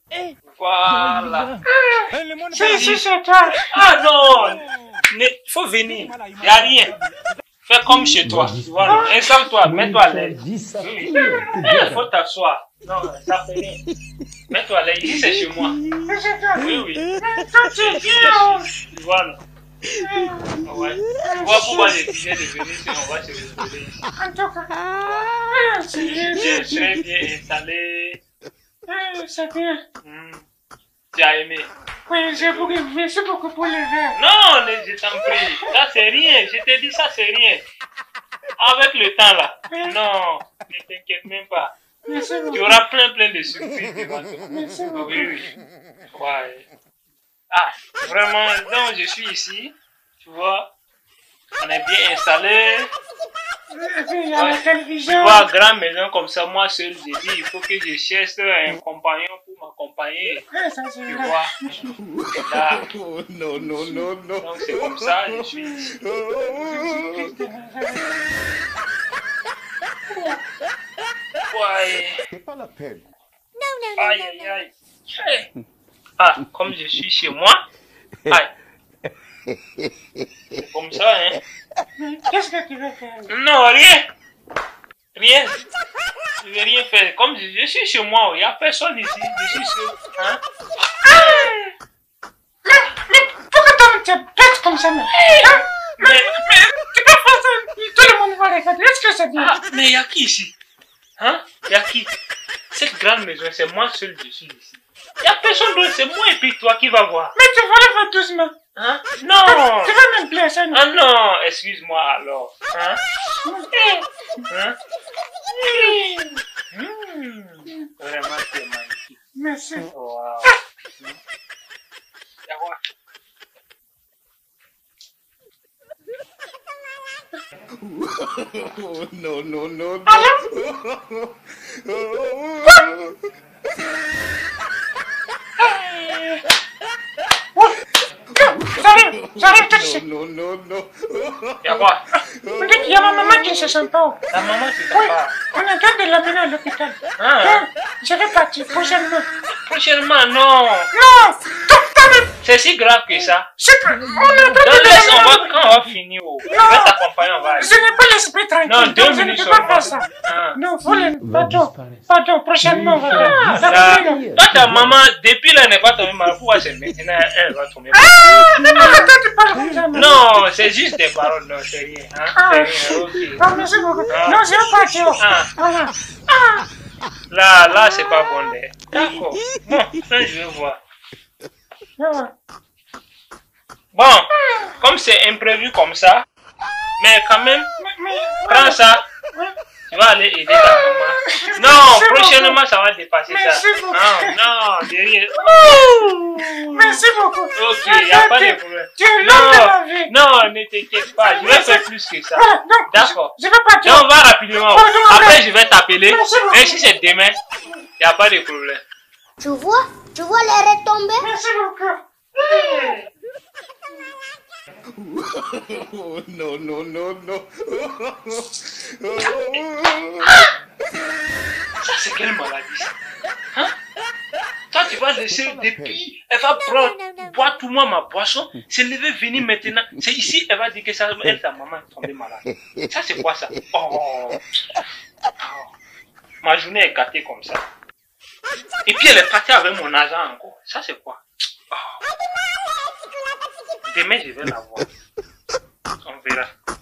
Voilà. C'est toi. Ah non, il faut venir. Il n'y a rien. Fais comme chez toi. Voilà. Installe-toi, mets-toi à l'aise. Oui. Il faut t'asseoir. Non, ça fait rien. Mets-toi à l'aise. Ici, c'est chez moi. Oui, oui. Voilà. Ouais. Tu vois pourquoi j'ai décidé de venir si on va se retrouver ici. En tout cas, J'ai très bien installé. c'est bien. Tu as aimé? Oui, j'ai beaucoup, merci beaucoup pour le verre. Non, je t'en prie. Ça, c'est rien. Je t'ai dit, ça, c'est rien. Avec le temps, là. Non, ne t'inquiète même pas. Merci Tu beaucoup. auras plein de surprises devant toi. Merci beaucoup. Oui, oui. Ouais. Ah, vraiment, donc je suis ici. Tu vois, on est bien installé. Et puis il y a la Tu télévision. vois, grande maison comme ça, moi seul, j'ai dit, il faut que je cherche un compagnon pour m'accompagner. Ça, c'est Tu vrai. vois, là. Non, non, non, non. Donc c'est comme ça, je suis ici. Ouais. C'est pas la peine. Aïe, aïe, aïe. Ah, comme je suis chez moi. Aïe. C'est comme ça, hein. Qu'est-ce que tu veux faire? Non, rien. Rien. Je vais rien faire. Comme je suis chez moi, il n'y a personne ici. Je suis seul. Hein? Mais pourquoi tu es bête comme ça, hein? Mais tu peux faire ça, tout le monde va regarder. Est-ce que c'est bien? Ah, mais il y a qui ici? Hein? Il y a qui? Cette grande maison, c'est moi seul, je suis ici. Il n'y a personne d'autre, c'est moi et puis toi qui va voir. Mais tu vas le faire doucement. Hein? Non! Tu vas me blesser, non? Ah non, excuse-moi alors. Hein? Hein? Vraiment, c'est magnifique. Merci. Wow. Ya quoi? Non, non, non, non. J'arrive tout de suite. Non, non, non. Ya quoi? On dit qu'il y a ma maman qui ne se sent pas. Ta maman, c'est Oui, ta on est en train de l'amener à l'hôpital. Ah. Je vais partir prochainement. Prochainement, non. Non! C'est si grave que ça. C'est que on est en train Donc de laisse, l'amener. quand on va finir, je vais t'accompagner, on va aller. Je n'ai pas l'esprit tranquille. Non, 2 donc je ne minutes peux pas faire seulement. ça. Ah. Non, faut le... Pardon, prochainement on va faire. Là, D'accord, non. toi, ta maman, depuis là, elle n'est pas tombée malade. Pourquoi c'est maintenant elle va tomber malade? Mais pourquoi toi tu parles comme ça, maman? Non, c'est juste des paroles, non, c'est rien. Hein? C'est rien, ok. Ah, merci beaucoup. Non, je vais partir. Ah. Voilà. Là, c'est pas bon. D'accord. Bon, ça, je vais voir. Voilà. Bon, comme c'est imprévu comme ça, mais quand même, Mais, prends ça. Tu vas aller aider ta maman. Non, prochainement, ça va dépasser ça. Merci beaucoup. Non, derrière. Merci beaucoup. Ok, il n'y a pas de problème. Tu es l'homme de ma vie. Non, ne t'inquiète pas, je vais faire plus que ça. Voilà, donc, D'accord. je vais partir. Donc, on va rapidement. Après, je vais t'appeler. Merci beaucoup. Et si c'est demain, il n'y a pas de problème. Tu vois les retombées? Merci beaucoup. Non, non, non, non. Ça, c'est quelle maladie, ça? Hein? Toi, tu vas laisser depuis, elle va prendre, boire tout moi ma boisson, se lever, venir maintenant. C'est ici, elle va dire que ça, elle, ta maman est tombée malade. Ça, c'est quoi ça? Oh. Ma journée est gâtée comme ça. Et puis, elle est partie avec mon argent encore. Ça, c'est quoi? Oh. Demain, je vais la voir. On verra.